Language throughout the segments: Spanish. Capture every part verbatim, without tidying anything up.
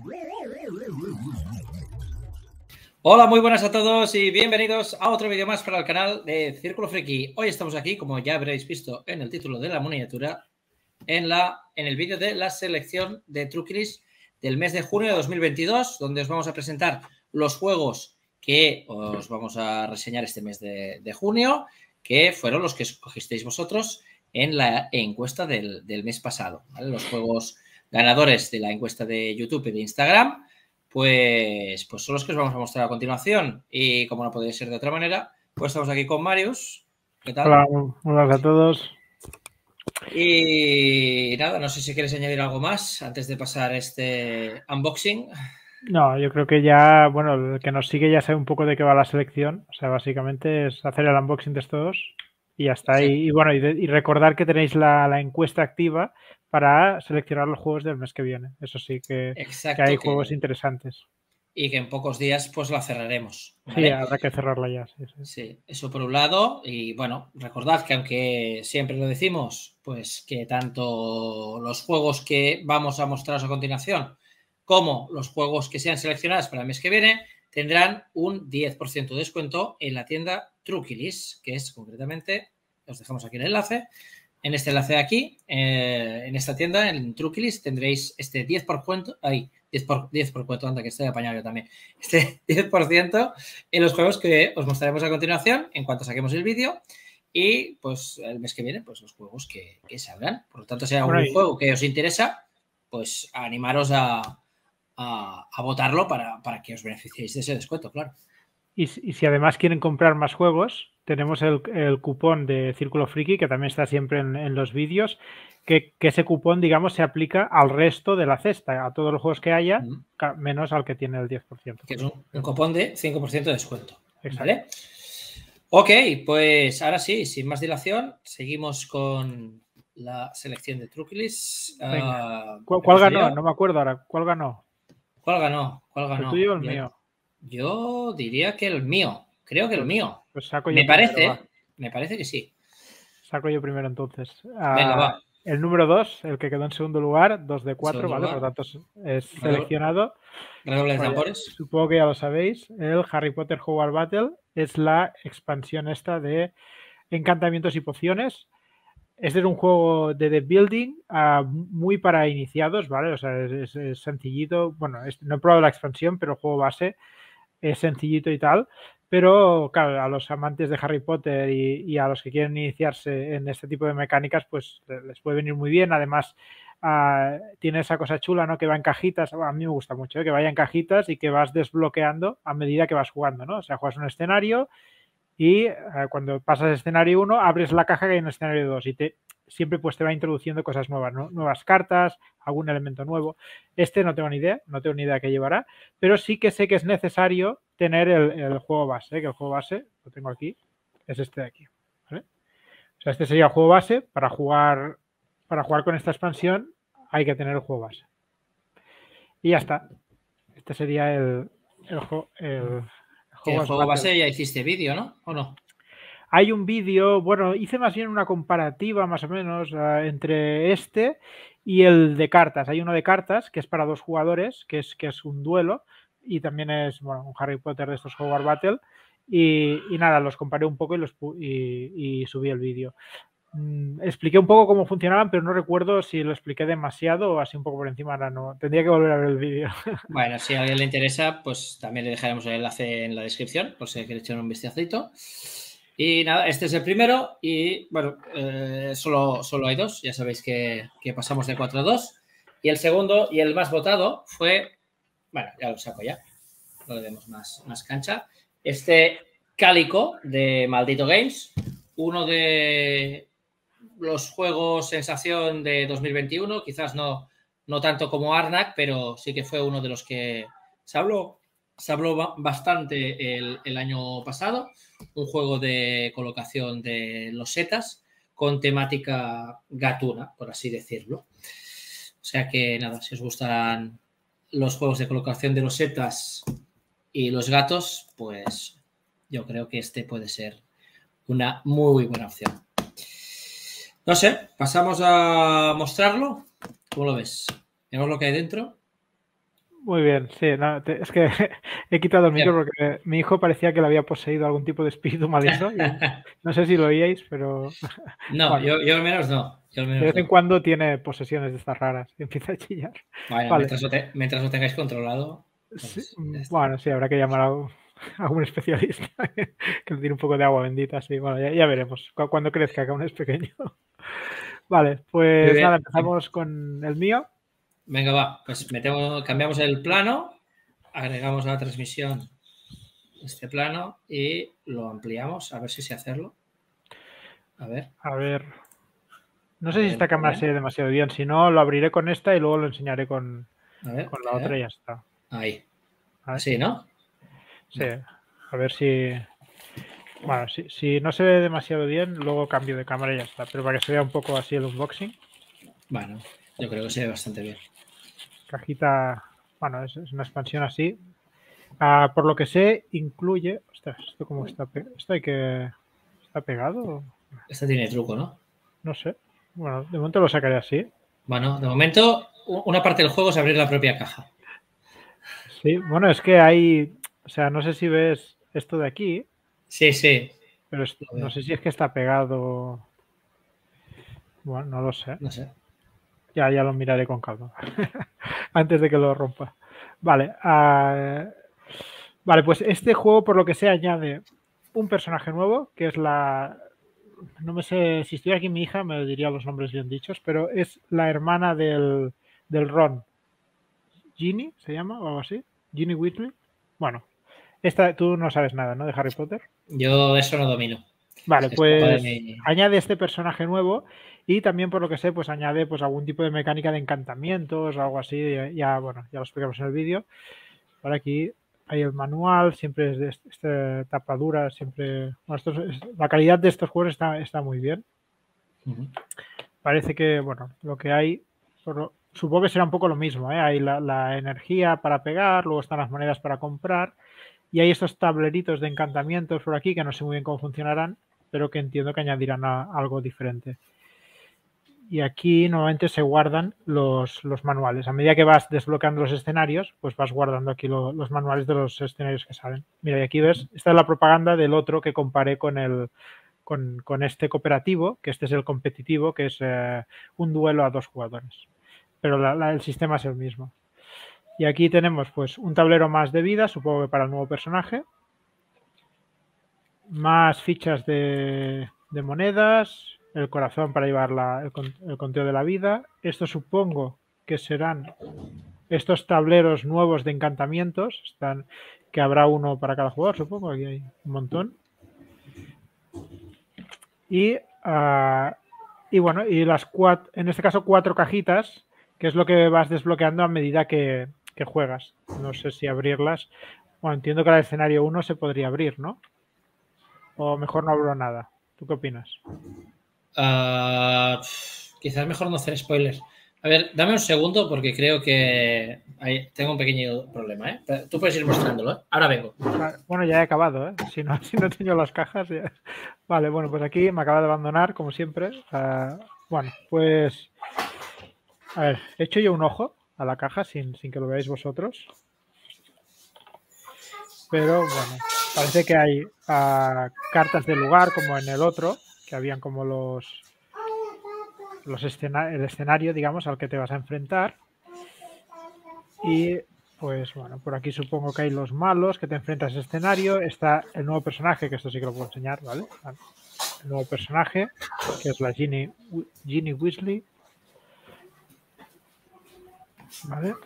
Hola, muy buenas a todos y bienvenidos a otro vídeo más para el canal de Círculo Friki. Hoy estamos aquí, como ya habréis visto en el título de la miniatura, en, la, en el vídeo de la selección de Truquilis del mes de junio de dos mil veintidós, donde os vamos a presentar los juegos que os vamos a reseñar este mes de, de junio, que fueron los que escogisteis vosotros en la encuesta del, del mes pasado, ¿vale? Los juegos ganadores de la encuesta de YouTube y de Instagram, pues, pues son los que os vamos a mostrar a continuación. Y como no podría ser de otra manera, pues estamos aquí con Marius. ¿Qué tal? Hola, hola a todos. Y nada, no sé si quieres añadir algo más antes de pasar este unboxing. No, yo creo que ya, bueno, el que nos sigue ya sabe un poco de qué va la selección. O sea, básicamente es hacer el unboxing de estos dos y ya está. Y, y bueno, y, de, y recordar que tenéis la, la encuesta activa para seleccionar los juegos del mes que viene. Eso sí, que, Exacto, que hay que, juegos interesantes. Y que en pocos días pues la cerraremos, ¿vale? Sí, habrá que cerrarla ya. Sí, sí. Sí, eso por un lado. Y bueno, recordad que aunque siempre lo decimos, pues que tanto los juegos que vamos a mostraros a continuación como los juegos que sean seleccionados para el mes que viene tendrán un diez por ciento de descuento en la tienda Truquilis, que es concretamente, os dejamos aquí el enlace. En este enlace de aquí, eh, en esta tienda, en Truquilis, tendréis este diez por ciento, ahí, diez por, diez por ciento, anda, que estoy apañado yo también, este diez por ciento en los juegos que os mostraremos a continuación en cuanto saquemos el vídeo y pues el mes que viene, pues los juegos que, que salgan. Por lo tanto, si hay algún bueno, juego que os interesa, pues animaros a, a, a votarlo para, para que os beneficiéis de ese descuento, claro. Y, y si además quieren comprar más juegos, tenemos el, el cupón de Círculo Friki, que también está siempre en, en los vídeos, que, que ese cupón, digamos, se aplica al resto de la cesta, a todos los juegos que haya, mm. menos al que tiene el diez por ciento. Que es un, un cupón de cinco por ciento de descuento. Exacto. ¿Vale? Ok, pues ahora sí, sin más dilación, seguimos con la selección de Truquilis. Uh, ¿Cuál, ¿Cuál ganó? No me acuerdo ahora. ¿Cuál ganó? ¿Cuál ganó? ¿Cuál ganó? ¿El tuyo o el mío? Yo diría que el mío. Creo que pues, el mío. Pues saco yo me primero, parece, va. me parece que sí. Saco yo primero entonces. Venga, uh, va. El número dos, el que quedó en segundo lugar, dos de cuatro, ¿vale? Lugar. Por lo tanto es seleccionado. Redoble de tambores. Supongo que ya lo sabéis. El Harry Potter Hogwarts Battle es la expansión esta de encantamientos y pociones. Este es un juego de deck building uh, muy para iniciados, ¿vale? O sea, es, es, es sencillito. Bueno, es, no he probado la expansión, pero el juego base es sencillito y tal. Pero, claro, a los amantes de Harry Potter y, y a los que quieren iniciarse en este tipo de mecánicas, pues les puede venir muy bien. Además, uh, tiene esa cosa chula, ¿no? Que va en cajitas. Bueno, a mí me gusta mucho, ¿eh? Que vaya en cajitas y que vas desbloqueando a medida que vas jugando, ¿no? O sea, juegas un escenario y uh, cuando pasas el escenario uno, abres la caja que hay en el escenario dos y te, siempre pues te va introduciendo cosas nuevas, ¿no? Nuevas cartas, algún elemento nuevo. Este no tengo ni idea, no tengo ni idea qué llevará, pero sí que sé que es necesario tener el, el juego base, ¿eh? Que el juego base, lo tengo aquí, es este de aquí, ¿vale? O sea, este sería el juego base. Para jugar, para jugar con esta expansión hay que tener el juego base. Y ya está. Este sería el, el, el, el juego base. Ya hiciste vídeo, ¿no? ¿O no? Hay un vídeo, bueno, hice más bien una comparativa más o menos uh, entre este y el de cartas. Hay uno de cartas que es para dos jugadores, que es, que es un duelo y también es, bueno, un Harry Potter de estos Hogwarts Battle y, y nada, los comparé un poco y, los, y, y subí el vídeo. Mm, expliqué un poco cómo funcionaban, pero no recuerdo si lo expliqué demasiado o así un poco por encima. Ahora no, tendría que volver a ver el vídeo. Bueno, si a alguien le interesa, pues también le dejaremos el enlace en la descripción, por si quiere echar un vistacito. Y nada, este es el primero y bueno, eh, solo, solo hay dos, ya sabéis que, que pasamos de cuatro a dos. Y el segundo y el más votado fue, bueno, ya lo saco ya, no le demos más, más cancha, este Cálico de Maldito Games, uno de los juegos sensación de dos mil veintiuno, quizás no, no tanto como Arnak, pero sí que fue uno de los que se habló, se habló bastante el, el año pasado. Un juego de colocación de losetas con temática gatuna, por así decirlo. O sea que nada, si os gustan los juegos de colocación de losetas y los gatos, pues yo creo que este puede ser una muy buena opción. No sé, pasamos a mostrarlo. ¿Cómo lo ves? ¿Vemos lo que hay dentro? Muy bien, sí, no, te- es que he quitado el micro Bien. porque mi hijo parecía que le había poseído algún tipo de espíritu maligno y no sé si lo oíais, pero No, bueno, yo, yo al menos no. Yo al de menos vez en no. cuando tiene posesiones de estas raras y empieza a chillar. Bueno, Vale, mientras lo, te- mientras lo tengáis controlado, sí, pues ya mm, está. bueno, sí, habrá que llamar a, un a un especialista que le tire un poco de agua bendita, sí, bueno, ya, ya veremos cu- cuando crezca, que aún es pequeño. Vale, Muy pues nada, bien. empezamos con el mío. Venga, va. Pues metemos, cambiamos el plano, agregamos a la transmisión este plano y lo ampliamos. A ver si sé hacerlo. A ver, A ver, no a sé si ver, esta entra cámara bien. se ve demasiado bien, si no, lo abriré con esta y luego lo enseñaré con, A ver, con la a otra ver. y ya está. Ahí. ¿Vale? Así, ¿no? Sí, Vale. a ver si... Bueno, si, si no se ve demasiado bien, luego cambio de cámara y ya está. Pero para que se vea un poco así el unboxing. Bueno, yo creo que se ve bastante bien. Cajita, bueno, es, es una expansión así. Ah, por lo que sé, incluye... Ostras, ¿esto cómo está? pe- ¿Esto hay que... ¿Está pegado? Este tiene truco, ¿no? No sé. Bueno, de momento lo sacaré así. Bueno, de momento, u- una parte del juego es abrir la propia caja. Sí, bueno, es que hay... O sea, no sé si ves esto de aquí, Sí, sí, pero es- lo no veo. sé si es que está pegado... Bueno, no lo sé. No sé. Ya, ya lo miraré con calma. Antes de que lo rompa. Vale. Uh, vale, pues este juego, por lo que se añade un personaje nuevo, que es la. No me sé, si estuviera aquí mi hija me diría los nombres bien dichos, pero es la hermana del, del Ron. Ginny, ¿se llama? O algo así. Ginny Weasley. Bueno, esta, tú no sabes nada, ¿no? De Harry Potter. Yo eso no domino. Vale, Se escapa de pues mi. añade este personaje nuevo y también por lo que sé, pues añade pues algún tipo de mecánica de encantamientos o algo así. Ya, ya, bueno, ya lo explicamos en el vídeo. Por aquí hay el manual, siempre es de este, este tapa dura, siempre. Bueno, esto es- la calidad de estos juegos está, está muy bien. Ujú. Parece que, bueno, lo que hay, por lo- supongo que será un poco lo mismo, ¿eh? Hay la, la energía para pegar, luego están las monedas para comprar y hay estos tableritos de encantamientos por aquí que no sé muy bien cómo funcionarán, pero que entiendo que añadirán a- algo diferente. Y aquí normalmente se guardan los, los manuales. A medida que vas desbloqueando los escenarios, pues vas guardando aquí lo- los manuales de los escenarios que salen. Mira, y aquí ves, esta es la propaganda del otro que comparé con el con, con este cooperativo, que este es el competitivo, que es eh, un duelo a dos jugadores. Pero la- la- el sistema es el mismo. Y aquí tenemos pues un tablero más de vida, supongo que para el nuevo personaje, más fichas de, de monedas, el corazón para llevar la, el, el conteo de la vida. Esto supongo que serán estos tableros nuevos de encantamientos, están, que habrá uno para cada jugador, supongo, aquí hay un montón. Y, uh, y bueno, y las cuatro, en este caso cuatro cajitas, que es lo que vas desbloqueando a medida que, que juegas. No sé si abrirlas. Bueno, entiendo que el escenario uno se podría abrir, ¿no? O mejor no abro nada. ¿Tú qué opinas? Uh, quizás mejor no hacer spoilers. A ver, dame un segundo porque creo que hay, tengo un pequeño problema. ¿eh? Tú puedes ir mostrándolo. ¿eh? Ahora vengo. Bueno, ya he acabado, ¿eh? Si no, si no tengo las cajas. Ya... Vale, bueno, pues aquí me acaba de abandonar, como siempre. Uh, bueno, pues. A ver, he hecho yo un ojo a la caja sin, sin que lo veáis vosotros. Pero bueno, parece que hay uh, cartas de lugar como en el otro, que habían como los, los escena el escenario, digamos, al que te vas a enfrentar. Y pues bueno, por aquí supongo que hay los malos que te enfrentas a ese escenario. Está el nuevo personaje, que esto sí que lo puedo enseñar, ¿vale? El nuevo personaje, que es la Ginny, Ginny Weasley. ¿Vale?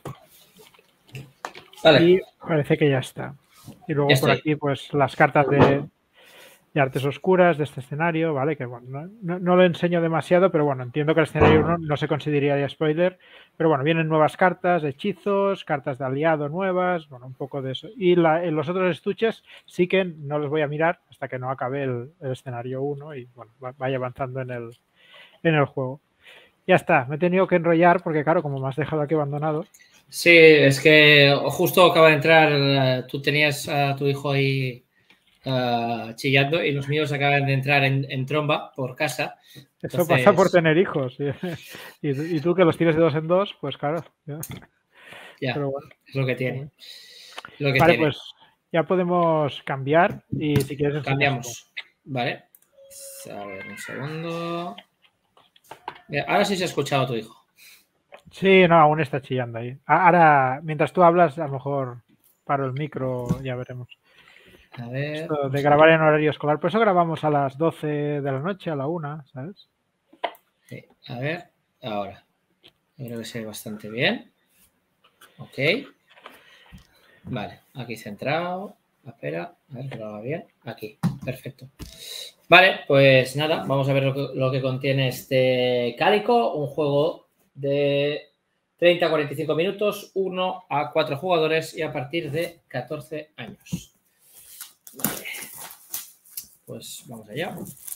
Vale. Y parece que ya está. Y luego Ya por estoy. aquí, pues las cartas de, de artes oscuras de este escenario, ¿vale? Que bueno, no, no, no lo enseño demasiado, pero bueno, entiendo que el escenario no, no se consideraría spoiler. Pero bueno, vienen nuevas cartas, hechizos, cartas de aliado nuevas, bueno, un poco de eso. Y la, en los otros estuches sí que no los voy a mirar hasta que no acabe el, el escenario uno y bueno, vaya avanzando en el, en el juego. Ya está, me he tenido que enrollar porque claro, como me has dejado aquí abandonado. Sí, es que justo acaba de entrar, tú tenías a tu hijo ahí uh, chillando y los míos acaban de entrar en, en tromba por casa. Eso pasa por Entonces, tener hijos. Y, y, y tú que los tienes de dos en dos, pues claro. Ya. Ya, pero bueno. es lo que tiene. Lo que Vale, tiene. pues ya podemos cambiar y si quieres enseñas tú. Cambiamos. Vale. A ver, un segundo. Mira, ahora sí se ha escuchado a tu hijo. Sí, no, aún está chillando ahí. A- Ahora, mientras tú hablas, a lo mejor paro el micro, ya veremos. A ver. Esto de vamos a grabar ver. en horario escolar, por eso grabamos a las doce de la noche, a la una, ¿sabes? Sí, a ver, ahora. Yo creo que se ve bastante bien. Ok. Vale, aquí centrado. Espera, a ver que lo haga bien. Aquí, perfecto. Vale, pues nada, vamos a ver lo que, lo que contiene este Cálico, un juego de treinta a cuarenta y cinco minutos, uno a cuatro jugadores y a partir de catorce años. Vale, pues vamos allá.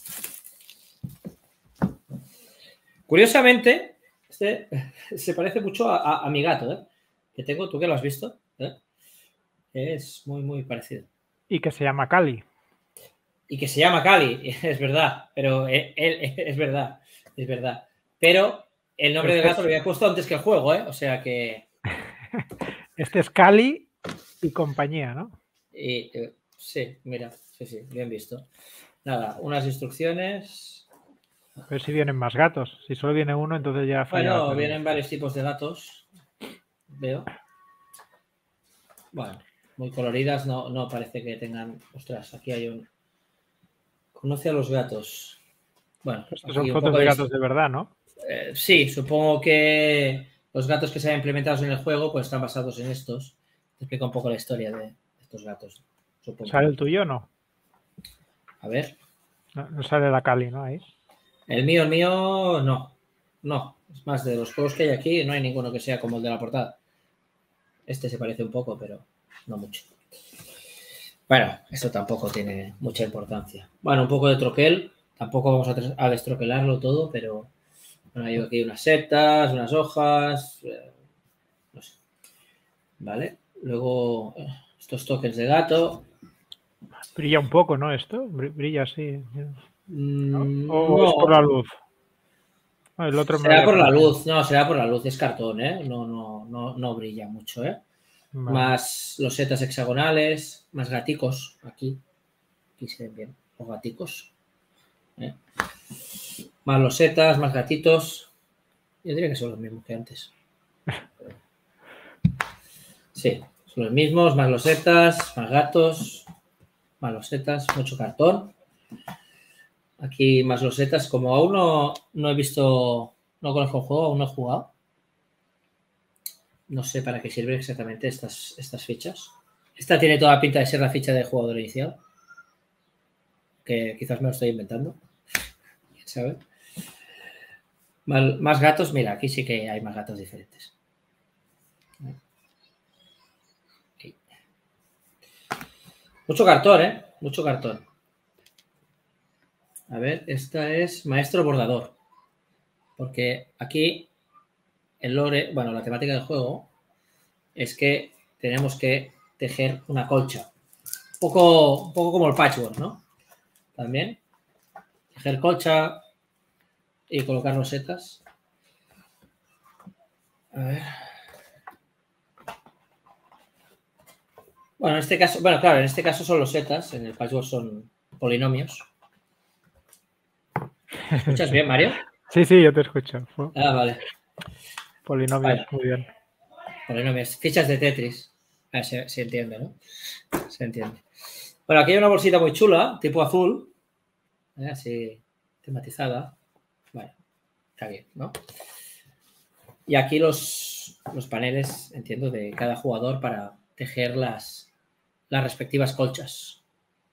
Curiosamente, este se parece mucho a, a, a mi gato, ¿eh? Que tengo, tú que lo has visto, ¿eh? Es muy, muy parecido. Y que se llama Cali. Y que se llama Cali, es verdad, pero él, él, es verdad, es verdad. Pero el nombre Este del gato es, lo había puesto antes que el juego, ¿eh? O sea que... este es Cali y compañía, ¿no? Y, eh, sí, mira, sí, sí, bien visto. Nada, unas instrucciones. A ver si vienen más gatos. Si solo viene uno, entonces ya falla la Bueno, teoría. vienen varios tipos de gatos, veo. Bueno, muy coloridas, no, no parece que tengan... Ostras, aquí hay un... Conoce a los gatos. Bueno, Estos son aquí un fotos poco de de... gatos de verdad, ¿no? Eh, sí, supongo que los gatos que se han implementado en el juego pues están basados en estos. Te explica un poco la historia de estos gatos, supongo. ¿Sale el tuyo o no? A ver. No, no sale la Cali, ¿no? Ahí. El mío, el mío, no. No. Es más, de los juegos que hay aquí no hay ninguno que sea como el de la portada. Este se parece un poco, pero no mucho. Bueno, esto tampoco tiene mucha importancia. Bueno, un poco de troquel. Tampoco vamos a, a destroquelarlo todo, pero bueno, hay aquí unas setas, unas hojas, eh, no sé. Vale. Luego estos tokens de gato. Brilla un poco, ¿no? Esto brilla así. ¿No? ¿O No. es por la luz? El otro me Será había por la parecido. luz. No, será por la luz. Es cartón, ¿eh? No, no, no, no brilla mucho, ¿eh? Vale. Más losetas hexagonales, más gaticos aquí. Aquí se ven bien los gaticos. ¿eh? Más losetas, más gatitos. Yo diría que son los mismos que antes. Sí, son los mismos, más losetas, más gatos, más losetas, mucho cartón. Aquí más losetas. Como aún no, no he visto, no conozco el juego, aún no he jugado. No sé para qué sirven exactamente estas, estas fichas. Esta tiene toda la pinta de ser la ficha de jugador inicial. Que quizás me lo estoy inventando. ¿Quién sabe? Más, más gatos. Mira, aquí sí que hay más gatos diferentes. Okay. Mucho cartón, ¿eh? Mucho cartón. A ver, esta es maestro bordador. Porque aquí el lore, bueno, la temática del juego es que tenemos que tejer una colcha. Un poco, un poco como el patchwork, ¿no? También. Tejer colcha y colocar rosetas. A ver. Bueno, en este caso, bueno, claro, en este caso son losetas, en el patchwork son polinomios. ¿Me escuchas bien, Mario? Sí, sí, yo te escucho. Ah, vale. Polinomios, Bueno, muy bien. polinomios, fichas de Tetris. Ah, se, se entiende, ¿no? Se entiende. Bueno, aquí hay una bolsita muy chula, tipo azul, ¿eh? Así tematizada. Bueno, está bien, ¿no? Y aquí los, los paneles, entiendo, de cada jugador para tejer las, las respectivas colchas.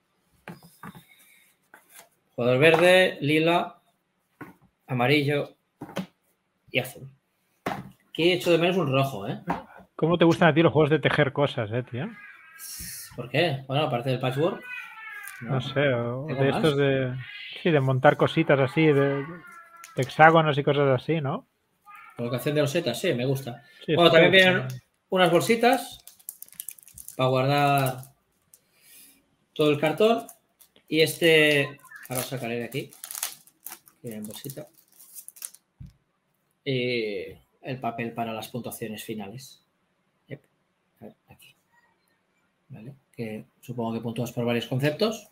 Jugador verde, lila, amarillo y azul. Aquí he hecho de menos un rojo, ¿eh? ¿Cómo te gustan a ti los juegos de tejer cosas, eh, tío? ¿Por qué? Bueno, aparte del patchwork. No, no sé, o ¿Tengo de más? estos de... Sí, de montar cositas así, de, de hexágonos y cosas así, ¿no? Colocación de losetas, sí, me gusta. Sí, Bueno, esto te también gusta. vienen unas bolsitas para guardar todo el cartón. Y este, ahora sacaré de aquí. Viene en bolsita. Y el papel para las puntuaciones finales. que supongo que puntúas por varios conceptos.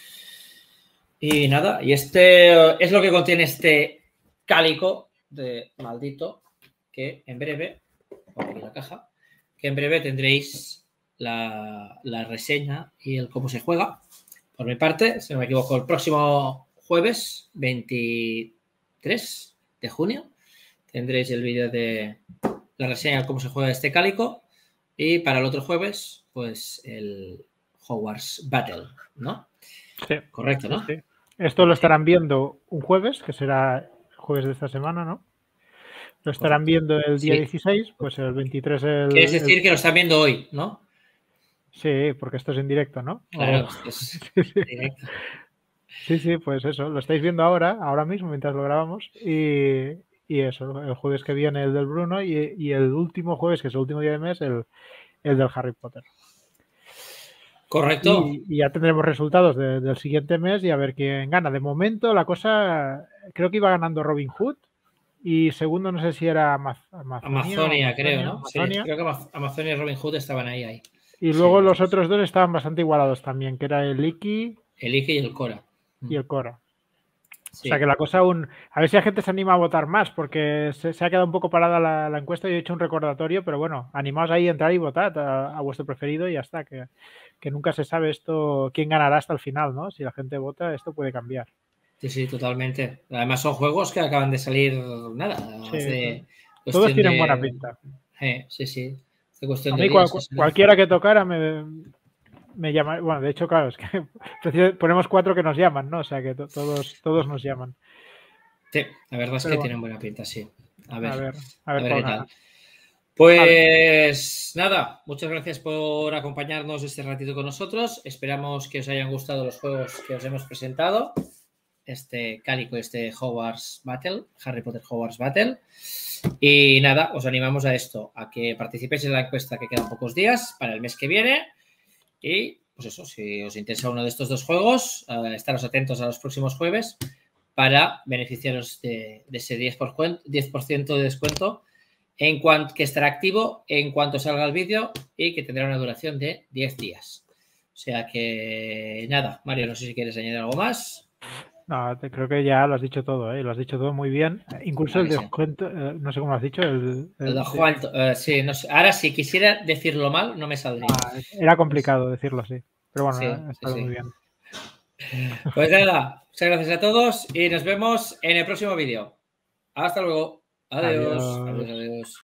Y nada, y este es lo que contiene este cálico de maldito, que en breve, por aquí la caja, que en breve tendréis la, la reseña y el cómo se juega. Por mi parte, si no me equivoco, el próximo jueves, veintitrés de junio, tendréis el vídeo de la reseña de cómo se juega este cálico. Y para el otro jueves, pues el Hogwarts Battle, ¿no? Sí. Correcto, ¿no? Sí. Esto lo estarán viendo un jueves, que será el jueves de esta semana, ¿no? Lo estarán Correcto. viendo el día Sí. dieciséis, pues el veintitrés el... Quieres decir el... que lo están viendo hoy, ¿no? Sí, porque esto es en directo, ¿no? Claro, O... es sí, sí. directo. Sí, sí, pues eso, lo estáis viendo ahora, ahora mismo, mientras lo grabamos, y, y eso, el jueves que viene el del Bruno y, y el último jueves, que es el último día de mes, el, el del Harry Potter. Correcto. Y, y ya tendremos resultados de, del siguiente mes y a ver quién gana. De momento la cosa, creo que iba ganando Robin Hood y segundo no sé si era Amaz Amazonia, Amazonia, Amazonia, creo, ¿no? Amazonia. Sí, creo que Amazonia y Robin Hood estaban ahí, ahí. Y luego sí, los otros dos estaban bastante igualados también, que era el Iki el Ike y el Cora. Y el Cora. Sí. O sea que la cosa aún... A ver si la gente se anima a votar más, porque se, se ha quedado un poco parada la, la encuesta y he hecho un recordatorio, pero bueno, animaos ahí a entrar y votad a, a vuestro preferido y ya está, que, que nunca se sabe esto, quién ganará hasta el final, ¿no? Si la gente vota, esto puede cambiar. Sí, sí, totalmente. Además son juegos que acaban de salir, nada, Sí, hace todos tienen de... buena pinta. Eh, sí, sí. Hace cuestión a de mí días, cual, que cualquiera que tocara me, me llama... Bueno, de hecho, claro, es que ponemos cuatro que nos llaman, ¿no? O sea que to, todos, todos nos llaman. Sí, la verdad es Pero que bueno, tienen buena pinta, sí. A ver, a ver, a ver, a ver cuál qué gana. tal. Pues vale. Nada, muchas gracias por acompañarnos este ratito con nosotros. Esperamos que os hayan gustado los juegos que os hemos presentado. Este cálico, este Hogwarts Battle, Harry Potter Hogwarts Battle. Y nada, os animamos a esto, a que participéis en la encuesta que quedan pocos días para el mes que viene. Y pues eso, si os interesa uno de estos dos juegos, uh, estaros atentos a los próximos jueves para beneficiaros de, de ese diez por ciento de descuento en cuanto que estará activo en cuanto salga el vídeo y que tendrá una duración de diez días. O sea que nada, Mario, no sé si quieres añadir algo más. No, te, creo que ya lo has dicho todo, ¿eh? Lo has dicho todo muy bien. Incluso vale, el descuento, sí. eh, no sé cómo lo has dicho. El, el, el descuento, eh, sí, no sé. Ahora, si quisiera decirlo mal, no me saldría. Ah, era complicado decirlo así. Pero bueno, sí, ha estado sí, sí. muy bien. Pues nada, muchas gracias a todos y nos vemos en el próximo vídeo. Hasta luego. Adiós. Adiós, adiós. adiós.